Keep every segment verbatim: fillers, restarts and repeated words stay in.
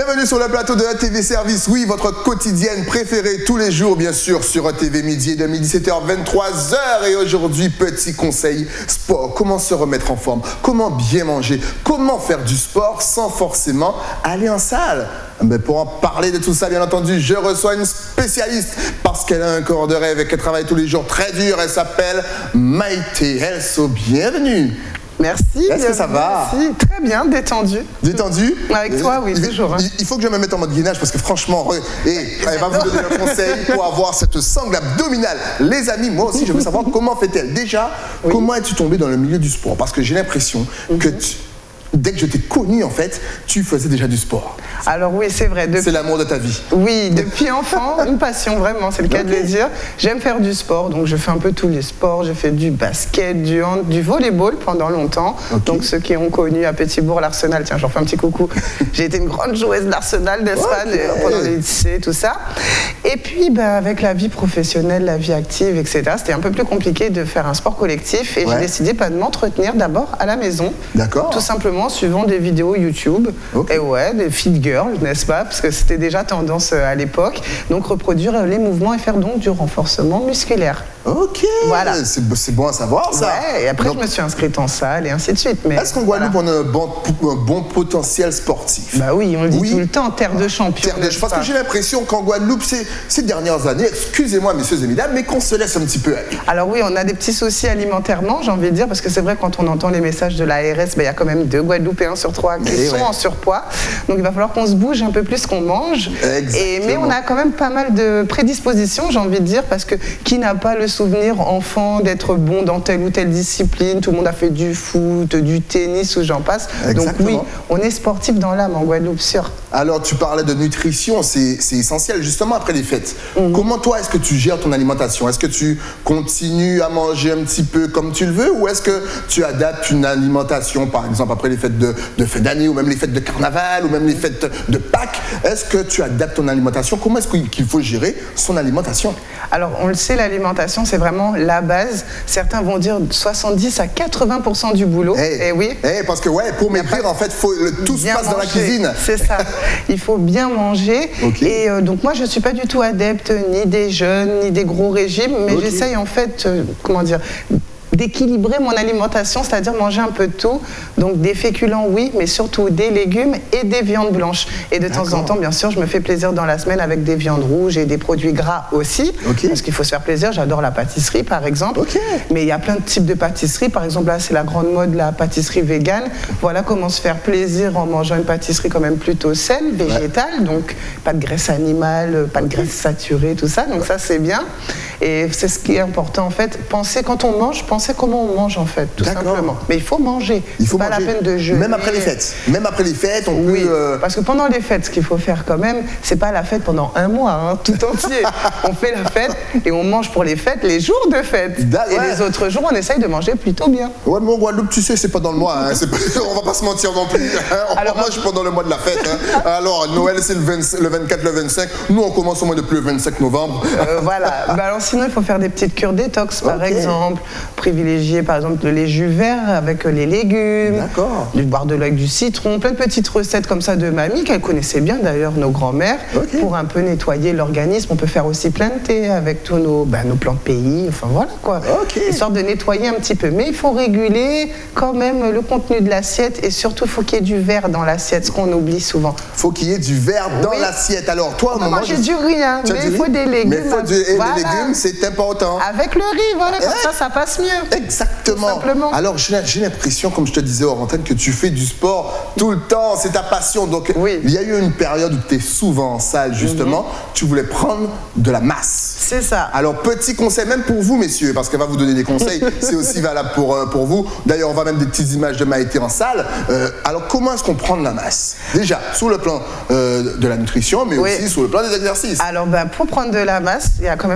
Bienvenue sur le plateau de E T V Service, oui, votre quotidienne préférée tous les jours, bien sûr, sur E T V Midi, de dix-sept heures vingt-trois heures. Et aujourd'hui, petit conseil sport. Comment se remettre en forme? Comment bien manger? Comment faire du sport sans forcément aller en salle? Mais pour en parler de tout ça, bien entendu, je reçois une spécialiste parce qu'elle a un corps de rêve et qu'elle travaille tous les jours très dur. Elle s'appelle Maïté Elso. Bienvenue. Merci. Est-ce que ça va? Merci. Très bien, détendu. Détendu? Avec toi, oui, il, toujours. Hein. Il, il faut que je me mette en mode gainage parce que franchement, et elle va vous donner un conseil pour avoir cette sangle abdominale. Les amis, moi aussi, je veux savoir comment fait-elle. Déjà, oui. Comment es-tu tombée dans le milieu du sport? Parce que j'ai l'impression mm-hmm. que tu, dès que je t'ai connue, en fait, tu faisais déjà du sport. Alors oui, c'est vrai. C'est l'amour de ta vie. Oui, depuis enfant, une passion, vraiment, c'est le cas okay. de le dire. J'aime faire du sport, donc je fais un peu tous les sports. J'ai fait du basket, du hand, du volleyball pendant longtemps. Okay. Donc ceux qui ont connu à Petit-Bourg l'Arsenal, tiens, j'en fais un petit coucou. J'ai été une grande joueuse de l'Arsenal d'Espagne okay. pendant les lycées, tout ça. Et puis, ben, avec la vie professionnelle, la vie active, et cetera, c'était un peu plus compliqué de faire un sport collectif. Et ouais. j'ai décidé ben, de m'entretenir d'abord à la maison. D'accord. Tout simplement, suivant des vidéos YouTube. Okay. Et ouais, des fit girls, n'est-ce pas? Parce que c'était déjà tendance à l'époque. Donc reproduire les mouvements et faire donc du renforcement musculaire. Ok, voilà. C'est bon à savoir ça. Ouais, et après donc, je me suis inscrite en salle et ainsi de suite. Est-ce qu'en Guadeloupe voilà. on a un bon, un bon potentiel sportif? Bah oui, on le dit oui. tout le temps, terre de champion. Terre de... Parce que j'ai l'impression qu'en Guadeloupe, ces, ces dernières années, excusez-moi messieurs et mesdames, mais qu'on se laisse un petit peu aller. Alors oui, on a des petits soucis alimentairement, j'ai envie de dire, parce que c'est vrai quand on entend les messages de l'A R S, il ben, y a quand même deux Guadeloupéens sur trois qui et sont ouais. en surpoids. Donc il va falloir qu'on se bouge un peu plus qu'on mange. Et, mais on a quand même pas mal de prédispositions, j'ai envie de dire, parce que qui n'a pas le souvenir enfant d'être bon dans telle ou telle discipline? Tout le monde a fait du foot, du tennis ou j'en passe. Exactement. Donc oui, on est sportif dans l'âme en Guadeloupe, sûr. Alors tu parlais de nutrition, c'est essentiel justement après les fêtes. Mmh. Comment toi est-ce que tu gères ton alimentation? Est-ce que tu continues à manger un petit peu comme tu le veux ou est-ce que tu adaptes une alimentation par exemple après les fêtes de, de fin d'année ou même les fêtes de carnaval ou même les fêtes de Pâques? Est-ce que tu adaptes ton alimentation? Comment est-ce qu'il faut gérer son alimentation? Alors on le sait, l'alimentation c'est vraiment la base. Certains vont dire soixante-dix à quatre-vingts pour cent du boulot. Hey, et oui. Hey, parce que ouais, pour maigrir en fait, faut, le, tout se passe manger. Dans la cuisine. C'est ça. Il faut bien manger. Okay. Et euh, donc moi je ne suis pas du tout adepte ni des jeûnes ni des gros régimes, mais okay. j'essaye en fait, euh, comment dire, d'équilibrer mon alimentation, c'est-à-dire manger un peu de tout. Donc des féculents, oui, mais surtout des légumes et des viandes blanches. Et de temps en temps, bien sûr, je me fais plaisir dans la semaine avec des viandes rouges et des produits gras aussi. Okay. Parce qu'il faut se faire plaisir. J'adore la pâtisserie, par exemple. Okay. Mais il y a plein de types de pâtisseries. Par exemple, là, c'est la grande mode, la pâtisserie végane. Voilà comment se faire plaisir en mangeant une pâtisserie quand même plutôt saine, végétale. Ouais. Donc, pas de graisse animale, pas de graisse saturée, tout ça. Donc ouais. ça, c'est bien. Et c'est ce qui est important, en fait. Penser, quand on mange, penser comment on mange en fait, tout simplement. Mais il faut manger. Il faut pas manger. La peine de jeûner. Même après les fêtes. Même après les fêtes, on oui, peut. Euh... Parce que pendant les fêtes, ce qu'il faut faire quand même, c'est pas la fête pendant un mois, hein, tout entier. On fait la fête et on mange pour les fêtes, les jours de fête. Et ouais. les autres jours, on essaye de manger plutôt bien. Ouais, mais en Guadeloupe, tu sais, c'est pas dans le mois. Hein, pas... on va pas se mentir non plus. Hein, on Alors, mange pendant le mois de la fête. Hein. Alors Noël, c'est le, le vingt-quatre, le vingt-cinq. Nous, on commence au mois depuis le vingt-cinq novembre. Euh, voilà. Bah, alors sinon, il faut faire des petites cures détox, par okay. exemple. Privilégier, par exemple, les jus verts avec les légumes, du boire de l'eau avec du citron, plein de petites recettes comme ça de mamie qu'elles connaissaient bien d'ailleurs, nos grands-mères, okay. pour un peu nettoyer l'organisme. On peut faire aussi plein de thé avec tous nos, ben, nos plants de pays, enfin voilà quoi, okay. histoire de nettoyer un petit peu. Mais il faut réguler quand même le contenu de l'assiette et surtout il faut qu'il y ait du verre dans l'assiette, ce qu'on oublie souvent. Il faut qu'il y ait du verre dans oui. l'assiette. Alors toi, on peut manger du riz, hein, mais il faut des légumes. Mais il faut du, et voilà. les légumes, c'est important. Avec le riz, voilà, comme eh, ça, ça passe mieux. Exactement. Alors, j'ai l'impression, comme je te disais hors antenne, que tu fais du sport tout le temps. C'est ta passion. Donc, oui. il y a eu une période où tu es souvent en salle, justement. Mm-hmm. Tu voulais prendre de la masse. C'est ça. Alors, petit conseil, même pour vous, messieurs, parce qu'elle va vous donner des conseils. C'est aussi valable pour, euh, pour vous. D'ailleurs, on va mettre des petites images de Maïté en salle. Euh, alors, comment est-ce qu'on prend de la masse? Déjà, sur le plan euh, de la nutrition, mais oui. aussi sur le plan des exercices. Alors, ben, pour prendre de la masse, il y a quand même tout un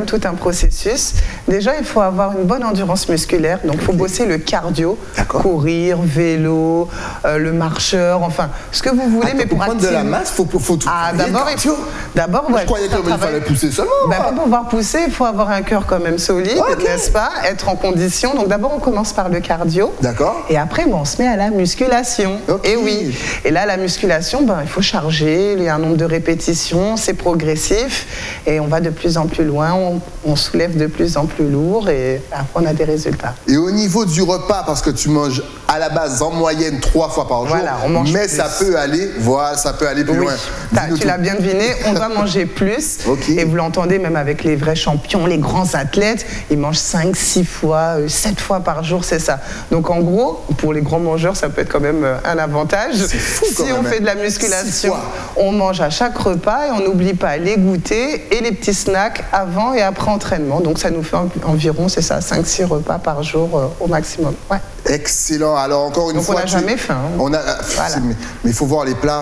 processus. Déjà, il faut avoir une bonne endurance musculaire, donc il faut bosser le cardio, courir, vélo, euh, le marcheur, enfin, ce que vous voulez. Attends, mais pour, pour prendre activer... de la masse, il faut, faut tout. Ah, d'abord, il faut... D'abord, ouais, je croyais qu'il fallait pousser seulement. Ben, pour pouvoir pousser, il faut avoir un cœur quand même solide, okay. n'est-ce pas? Être en condition. Donc d'abord, on commence par le cardio. D'accord. Et après, bon, on se met à la musculation. Okay. Et oui. Et là, la musculation, ben, il faut charger, il y a un nombre de répétitions, c'est progressif. Et on va de plus en plus loin, on, on soulève de plus en plus lourd et après, on a des résultats. Et au niveau du repas, parce que tu manges à la base en moyenne trois fois par jour, voilà, on mange mais plus. ça peut aller, voilà, ça peut aller plus oui. loin. Tu l'as bien deviné, on doit manger plus. Okay. Et vous l'entendez même avec les vrais champions, les grands athlètes, ils mangent cinq, six fois, sept fois par jour, c'est ça. Donc en gros, pour les grands mangeurs, ça peut être quand même un avantage. Fou, si on même. fait de la musculation, on mange à chaque repas et on n'oublie pas les goûters et les petits snacks avant et après entraînement. Donc ça nous fait environ, c'est ça, cinq, six repas par jour euh, au maximum. Ouais. Excellent. Alors encore une Donc fois, on n'a jamais faim. Hein. On a, voilà. Mais il faut voir les plats.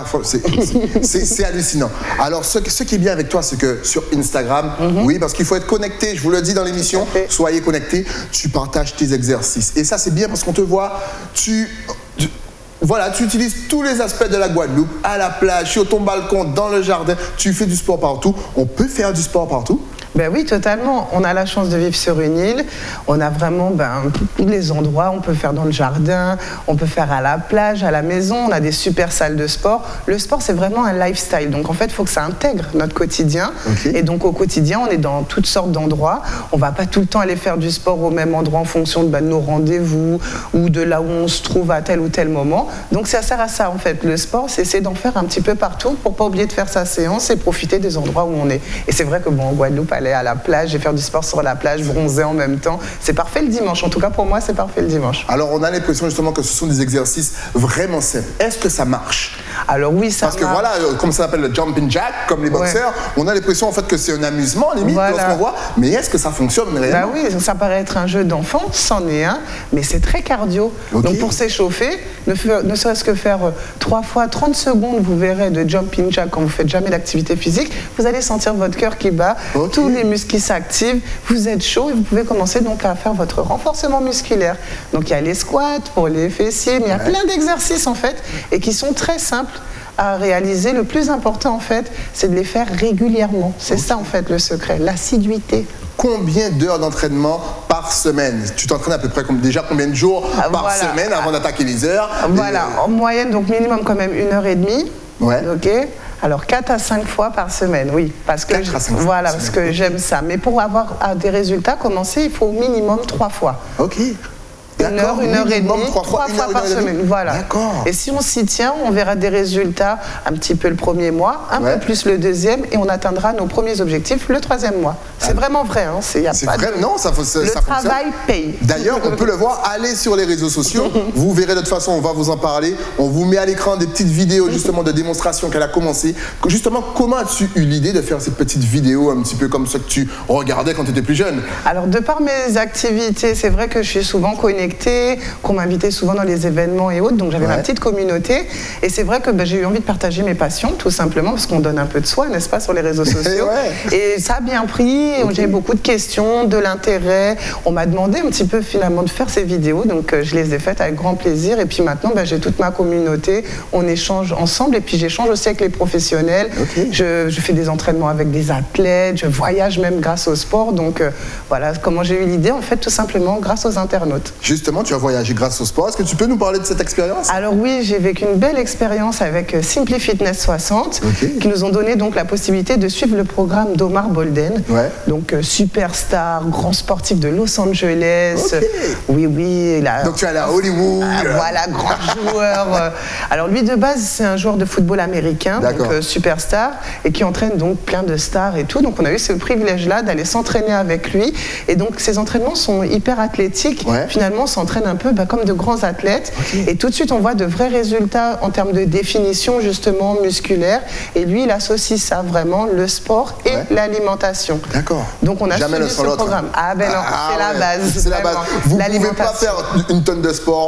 C'est hallucinant. Alors ce, ce qui est bien avec toi, c'est que sur Instagram, mm-hmm. oui, parce qu'il faut être connecté. Je vous le dis dans l'émission, soyez connectés. Tu partages tes exercices. Et ça, c'est bien parce qu'on te voit. Tu, tu Voilà, tu utilises tous les aspects de la Guadeloupe, à la plage, sur ton balcon, dans le jardin. Tu fais du sport partout. On peut faire du sport partout? Ben oui, totalement. On a la chance de vivre sur une île. On a vraiment ben, tous les endroits. On peut faire dans le jardin, on peut faire à la plage, à la maison. On a des super salles de sport. Le sport, c'est vraiment un lifestyle. Donc, en fait, il faut que ça intègre notre quotidien. Okay. Et donc, au quotidien, on est dans toutes sortes d'endroits. On ne va pas tout le temps aller faire du sport au même endroit en fonction de, ben, de nos rendez-vous ou de là où on se trouve à tel ou tel moment. Donc, ça sert à ça, en fait. Le sport, c'est essayer d'en faire un petit peu partout pour ne pas oublier de faire sa séance et profiter des endroits où on est. Et c'est vrai que, bon, en Guadeloupe, aller à la plage et faire du sport sur la plage, bronzer en même temps. C'est parfait le dimanche. En tout cas, pour moi, c'est parfait le dimanche. Alors, on a l'impression justement que ce sont des exercices vraiment simples. Est-ce que ça marche? Alors oui, ça Parce que marche. voilà, comme ça s'appelle le jumping jack, comme les boxeurs, ouais. on a l'impression en fait que c'est un amusement limite voilà. lorsqu'on voit. Mais est-ce que ça fonctionne réellement? Bah oui, ça paraît être un jeu d'enfant, c'en est un, mais c'est très cardio. Okay. Donc pour s'échauffer, ne, ne serait-ce que faire trois fois trente secondes, vous verrez, de jumping jack quand vous faites jamais d'activité physique, vous allez sentir votre cœur qui bat, okay. tous les muscles qui s'activent, vous êtes chaud et vous pouvez commencer donc à faire votre renforcement musculaire. Donc il y a les squats pour les fessiers, mais il y a ouais. plein d'exercices en fait et qui sont très simples à réaliser. Le plus important en fait, c'est de les faire régulièrement. C'est okay. ça en fait le secret, l'assiduité. Combien d'heures d'entraînement par semaine? Tu t'entraînes à peu près comme, déjà combien de jours par voilà. semaine avant d'attaquer les heures? Voilà, et... en moyenne donc minimum quand même une heure et demie. Ouais. Ok. Alors quatre à cinq fois par semaine, oui, parce que je, voilà, parce que j'aime ça. Mais pour avoir des résultats, commencer, il faut au minimum trois fois. Ok. Une heure, une heure et demie, trois fois, trois fois par semaine. Voilà. Et si on s'y tient, on verra des résultats un petit peu le premier mois, un ouais. peu plus le deuxième, et on atteindra nos premiers objectifs le troisième mois. C'est ah. vraiment vrai. Hein. C'est vrai, de... non, ça, ça, le ça travail paye. D'ailleurs, on peut le voir, allez sur les réseaux sociaux, vous verrez de toute façon, on va vous en parler. On vous met à l'écran des petites vidéos justement de démonstration qu'elle a commencé. Justement, comment as-tu eu l'idée de faire ces petites vidéos un petit peu comme ça que tu regardais quand tu étais plus jeune? Alors, de par mes activités, c'est vrai que je suis souvent connectée, qu'on m'invitait souvent dans les événements et autres, donc j'avais ouais. ma petite communauté. Et c'est vrai que ben, j'ai eu envie de partager mes passions, tout simplement, parce qu'on donne un peu de soi, n'est-ce pas, sur les réseaux sociaux. ouais. Et ça a bien pris, okay. j'ai eu beaucoup de questions, de l'intérêt. On m'a demandé un petit peu finalement de faire ces vidéos, donc euh, je les ai faites avec grand plaisir. Et puis maintenant, ben, j'ai toute ma communauté, on échange ensemble, et puis j'échange aussi avec les professionnels. Okay. Je, je fais des entraînements avec des athlètes, je voyage même grâce au sport. Donc euh, voilà comment j'ai eu l'idée, en fait, tout simplement grâce aux internautes. Justement, tu as voyagé grâce au sport. Est-ce que tu peux nous parler de cette expérience? Alors oui, j'ai vécu une belle expérience avec Simply Fitness soixante, okay. qui nous ont donné donc la possibilité de suivre le programme d'Omar Bolden, ouais. donc euh, superstar, grand sportif de Los Angeles. Okay. Oui, oui. La... Donc tu es allé à Hollywood. Euh, voilà, grand joueur. Euh... Alors lui, de base, c'est un joueur de football américain, donc euh, superstar, et qui entraîne donc plein de stars et tout. Donc on a eu ce privilège-là d'aller s'entraîner avec lui. Et donc ces entraînements sont hyper athlétiques. Ouais. Finalement, on s'entraîne un peu bah, comme de grands athlètes. Okay. Et tout de suite, on voit de vrais résultats en termes de définition, justement, musculaire. Et lui, il associe ça vraiment, le sport et ouais. l'alimentation. D'accord. Donc, on a Jamais suivi ce programme. Ah ben non, ah, c'est ouais. la base. C'est la base. Vous ne pouvez pas faire une tonne de sport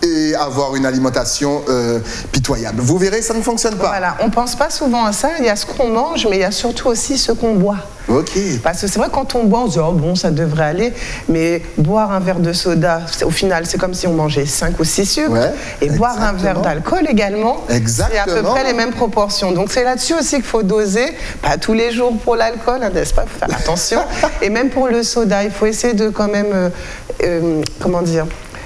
et avoir une alimentation euh, pitoyable. Vous verrez, ça ne fonctionne pas. Voilà, on ne pense pas souvent à ça. Il y a ce qu'on mange, mais il y a surtout aussi ce qu'on boit. Ok. Parce que c'est vrai, quand on boit, on se dit, oh bon, ça devrait aller, mais boire un verre de soda, au final, c'est comme si on mangeait cinq ou six sucres. Ouais, et exactement. Boire un verre d'alcool également, c'est à peu près les mêmes proportions. Donc c'est là-dessus aussi qu'il faut doser, pas tous les jours pour l'alcool, hein, n'est-ce pas, il faut faire attention. Et même pour le soda, il faut essayer de quand même, euh, euh, comment dire,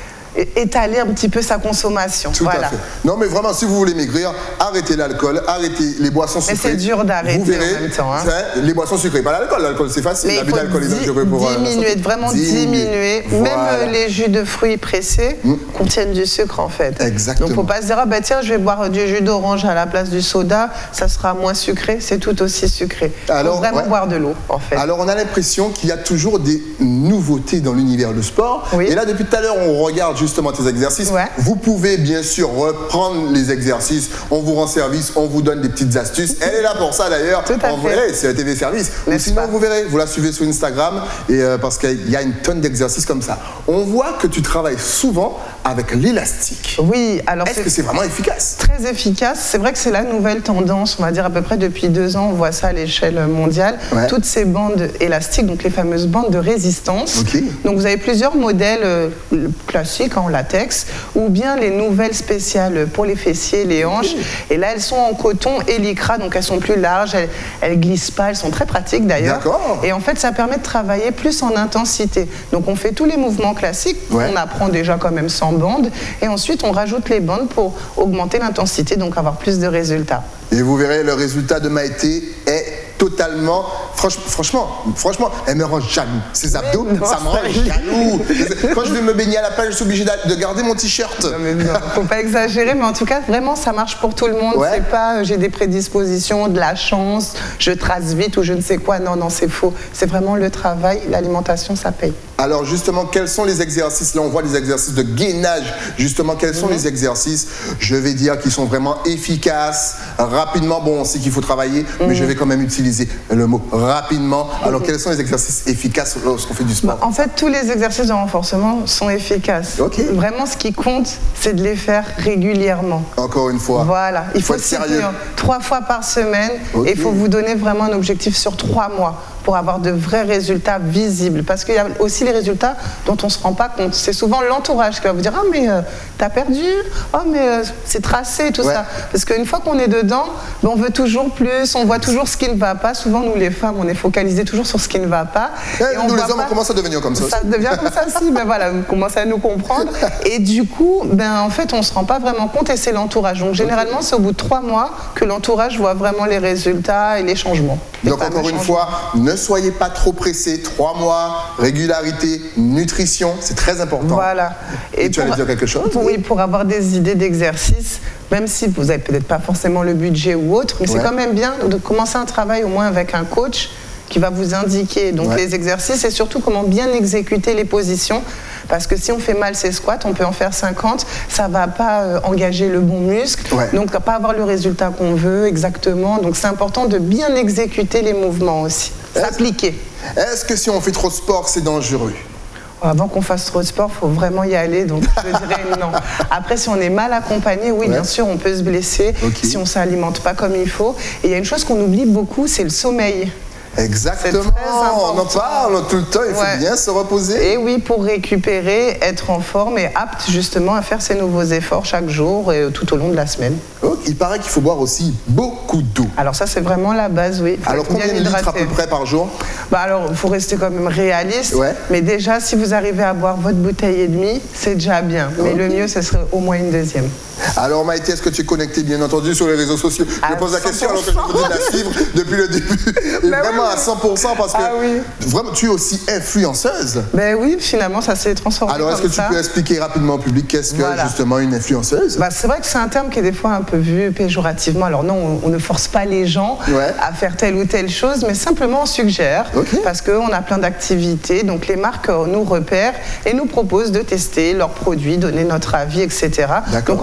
étaler un petit peu sa consommation. Tout voilà. à fait. Non, mais vraiment, si vous voulez maigrir, arrêtez l'alcool, arrêtez les boissons sucrées. Mais c'est dur d'arrêter en même temps. Hein. Les boissons sucrées, pas l'alcool. L'alcool, c'est facile. Mais l'abus d'alcool est dangereux pour diminuer, vraiment diminuer. Voilà. Même les jus de fruits pressés mmh. contiennent du sucre, en fait. Exactement. Donc, il ne faut pas se dire, ah, bah, tiens, je vais boire du jus d'orange à la place du soda, ça sera moins sucré. C'est tout aussi sucré. Il faut vraiment ouais. boire de l'eau, en fait. Alors, on a l'impression qu'il y a toujours des nouveautés dans l'univers du sport. Oui. Et là, depuis tout à l'heure, on regarde justement tes exercices. Ouais. Vous pouvez bien sûr reprendre les exercices, on vous rend service, on vous donne des petites astuces. Elle est là pour ça d'ailleurs. En vrai, c'est un T V service. Ou sinon, pas. Vous verrez, vous la suivez sur Instagram et euh, parce qu'il y a une tonne d'exercices comme ça. On voit que tu travailles souvent avec l'élastique. Oui, alors est-ce que c'est vraiment efficace? Très efficace. C'est vrai que c'est la nouvelle tendance, on va dire à peu près depuis deux ans, on voit ça à l'échelle mondiale. Ouais. Toutes ces bandes élastiques, donc les fameuses bandes de résistance. Okay. Donc vous avez plusieurs modèles euh, classiques en latex, ou bien les nouvelles spéciales pour les fessiers, les hanches. Okay. Et là, elles sont en coton et lycra, donc elles sont plus larges, elles, elles glissent pas, elles sont très pratiques d'ailleurs. Et en fait, ça permet de travailler plus en intensité. Donc on fait tous les mouvements classiques, ouais. on apprend déjà quand même sans bandes, et ensuite on rajoute les bandes pour augmenter l'intensité, donc avoir plus de résultats. Et vous verrez, le résultat de Maïté est totalement, franchement, franchement, franchement, elle me rend jaloux. Ces abdos, non, ça me rend jaloux. Quand je vais me baigner à la plage, je suis obligé de garder mon t-shirt. Non, mais non, faut pas exagérer, mais en tout cas, vraiment, ça marche pour tout le monde. Ouais. C'est pas, euh, j'ai des prédispositions, de la chance, je trace vite ou je ne sais quoi. Non, non, c'est faux. C'est vraiment le travail, l'alimentation, ça paye. Alors justement, quels sont les exercices? Là, on voit les exercices de gainage. Justement, quels sont mmh. les exercices, je vais dire, qui sont vraiment efficaces, rapidement? Bon, on sait qu'il faut travailler, mmh. mais je vais quand même utiliser le mot rapidement. Alors, mmh. quels sont les exercices efficaces lorsqu'on fait du sport? En fait, tous les exercices de renforcement sont efficaces. Okay. Vraiment, ce qui compte, c'est de les faire régulièrement. Encore une fois. Voilà. Il faut, faut être sérieux. Trois fois par semaine. Okay. Et il faut vous donner vraiment un objectif sur trois mois pour avoir de vrais résultats visibles. Parce qu'il y a aussi les résultats dont on ne se rend pas compte. C'est souvent l'entourage qui va vous dire « Ah, mais euh, t'as perdu, oh, mais euh, c'est tracé, tout ouais. ça. » Parce qu'une fois qu'on est dedans, ben, on veut toujours plus, on voit toujours ce qui ne va pas. Souvent, nous, les femmes, on est focalisés toujours sur ce qui ne va pas. Et et on nous, les hommes, pas... on commence à devenir comme ça. Ça aussi. devient comme ça aussi, mais voilà, vous commencez à nous comprendre. Et du coup, ben, en fait, on ne se rend pas vraiment compte et c'est l'entourage. Donc, généralement, c'est au bout de trois mois que l'entourage voit vraiment les résultats et les changements. Les Donc, encore une fois, ne soyez pas trop pressés. Trois mois, régularité, nutrition, c'est très important. Voilà. Et, et tu pour, allais dire quelque chose? Oui, pour avoir des idées d'exercice, même si vous n'avez peut-être pas forcément le budget ou autre, mais ouais. c'est quand même bien de commencer un travail au moins avec un coach qui va vous indiquer donc ouais. les exercices et surtout comment bien exécuter les positions. Parce que si on fait mal ses squats, on peut en faire cinquante, ça ne va pas euh, engager le bon muscle, ouais. donc pas avoir le résultat qu'on veut exactement. Donc c'est important de bien exécuter les mouvements aussi, s'appliquer. Est-ce que si on fait trop de sport, c'est dangereux? Avant qu'on fasse trop de sport, il faut vraiment y aller, donc je dirais non. Après, si on est mal accompagné, oui, ouais. bien sûr, on peut se blesser okay. si on ne s'alimente pas comme il faut. Et il y a une chose qu'on oublie beaucoup, c'est le sommeil. Exactement, on en parle tout le temps, il faut ouais. bien se reposer. Et oui, pour récupérer, être en forme et apte justement à faire ses nouveaux efforts chaque jour et tout au long de la semaine. Oh, il paraît qu'il faut boire aussi beaucoup d'eau. Alors ça, c'est vraiment la base, oui. Faut alors combien de litres à peu près par jour? Bah alors, il faut rester quand même réaliste. Ouais. Mais déjà, si vous arrivez à boire votre bouteille et demie, c'est déjà bien. Mais okay. le mieux, ce serait au moins une deuxième. Alors Maïté, est-ce que tu es connectée bien entendu sur les réseaux sociaux? Je me pose la question alors que je vous dis de la suivre depuis le début. Et ben vraiment oui. à cent pour cent parce que ah oui. vraiment, tu es aussi influenceuse. Ben oui, finalement ça s'est transformé. Alors est-ce que ça. tu peux expliquer rapidement au public qu'est-ce que voilà. justement une influenceuse? Bah, c'est vrai que c'est un terme qui est des fois un peu vu péjorativement. Alors non, on, on ne force pas les gens ouais. à faire telle ou telle chose, mais simplement on suggère okay. parce qu'on a plein d'activités. Donc les marques nous repèrent et nous proposent de tester leurs produits, donner notre avis, et cetera. Donc en fait on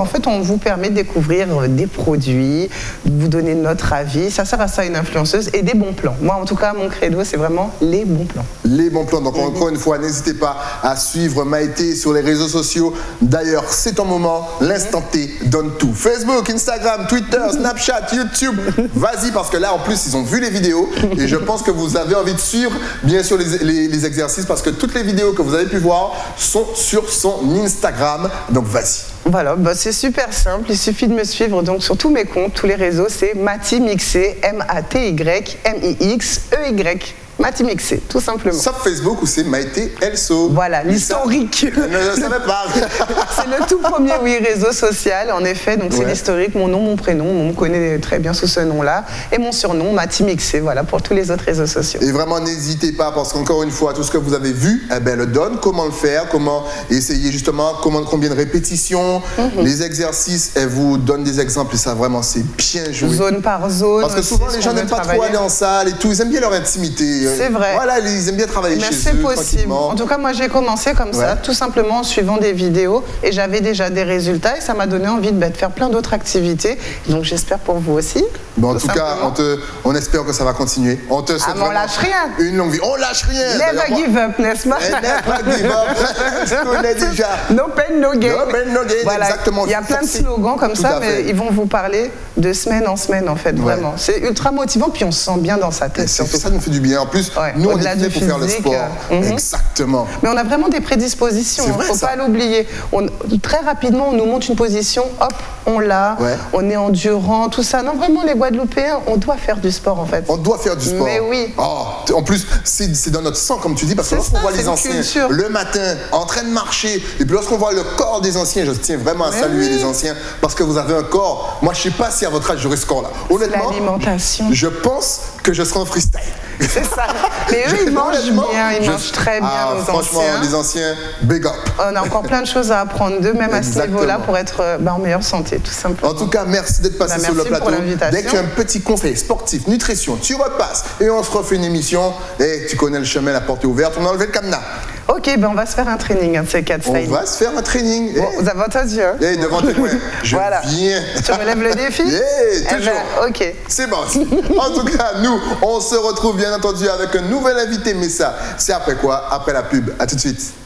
vous permet de découvrir des produits, vous donner notre avis. Ça sert à ça une influenceuse et des bons plans. Moi, en tout cas, mon credo, c'est vraiment les bons plans. Les bons plans. Donc, encore une fois, n'hésitez pas à suivre Maïté sur les réseaux sociaux. D'ailleurs, c'est ton moment. L'instant T donne tout. Facebook, Instagram, Twitter, Snapchat, YouTube. Vas-y, parce que là, en plus, ils ont vu les vidéos et je pense que vous avez envie de suivre, bien sûr, les, les, les exercices parce que toutes les vidéos que vous avez pu voir sont sur son Instagram. Donc, vas-y. Voilà, bah c'est super simple, il suffit de me suivre donc sur tous mes comptes, tous les réseaux, c'est Maty Mixé, M A T Y M I X E Y. Maty Mixé, tout simplement. Sauf Facebook où c'est Maïté Elso. Voilà, l'historique. Je ne savais pas. C'est le tout premier, oui, réseau social, en effet. Donc, c'est ouais. l'historique, mon nom, mon prénom. On me connaît très bien sous ce nom-là. Et mon surnom, Maty Mixé, voilà, pour tous les autres réseaux sociaux. Et vraiment, n'hésitez pas, parce qu'encore une fois, tout ce que vous avez vu, eh ben, le donne. Comment le faire, comment essayer justement, comment, combien de répétitions, mm-hmm. les exercices. Elle vous donne des exemples et ça, vraiment, c'est bien joué. Zone par zone. Parce que souvent, les gens n'aiment pas travailler. trop aller en salle et tout. Ils aiment bien leur intimité. C'est vrai. Voilà, ils aiment bien travailler Mais chez c'est eux, possible. En tout cas, moi, j'ai commencé comme ouais. ça, tout simplement en suivant des vidéos. Et j'avais déjà des résultats et ça m'a donné envie de, bah, de faire plein d'autres activités. Donc, j'espère pour vous aussi. Bon, en tout, tout cas, on, te, on espère que ça va continuer. On te souhaite ah, mais on lâche rien. Une longue vie. On lâche rien. Never give up, n'est-ce pas? Never give up. Je connais déjà. No pain, no gain. No pain, no gain. Voilà. Exactement. Il y a plein de slogans comme tout ça, mais fait. Ils vont vous parler de semaine en semaine, en fait, ouais. vraiment. C'est ultra motivant, puis on se sent bien dans sa tête. Ça nous fait du bien. En plus, ouais. nous, on est fait pour faire le sport. Mm-hmm. Exactement. Mais on a vraiment des prédispositions, il ne faut ça. pas l'oublier. Très rapidement, on nous montre une position, hop, on l'a, ouais. on est endurant, tout ça. Non, vraiment, les Guadeloupéens, on doit faire du sport, en fait. On doit faire du sport. Mais oui. Oh, en plus, c'est dans notre sang, comme tu dis, parce que lorsqu'on voit les anciens culture. le matin en train de marcher, et puis lorsqu'on voit le corps des anciens, je tiens vraiment à Mais saluer oui. les anciens, parce que vous avez un corps. Moi, je ne sais pas si à votre âge, j'aurai ce corps-là. Honnêtement, l'alimentation. Je pense que je serai en freestyle. C'est ça. Mais eux, ils mangent bien, ils je... mangent très bien, ah, nos franchement, anciens. les anciens, big up. On a encore plein de choses à apprendre d'eux, même Exactement. à ce niveau-là, pour être bah, en meilleure santé, tout simplement. En tout cas, merci d'être passé bah, sur le plateau. Dès que tu as un petit conseil sportif, nutrition, tu repasses et on se refait une émission. Et tu connais le chemin, la porte est ouverte, on a enlevé le cadenas. Ok, ben on va se faire un training, un de ces quatre styles. On va se faire un training. Bon, vous avez entendu, hein? Et devant tes coins, je voilà. viens. Tu relèves le défi? Yeah, toujours. Eh ben, ok. C'est bon. En tout cas, nous, on se retrouve bien entendu avec un nouvel invité, mais ça, c'est après quoi? Après la pub. À tout de suite.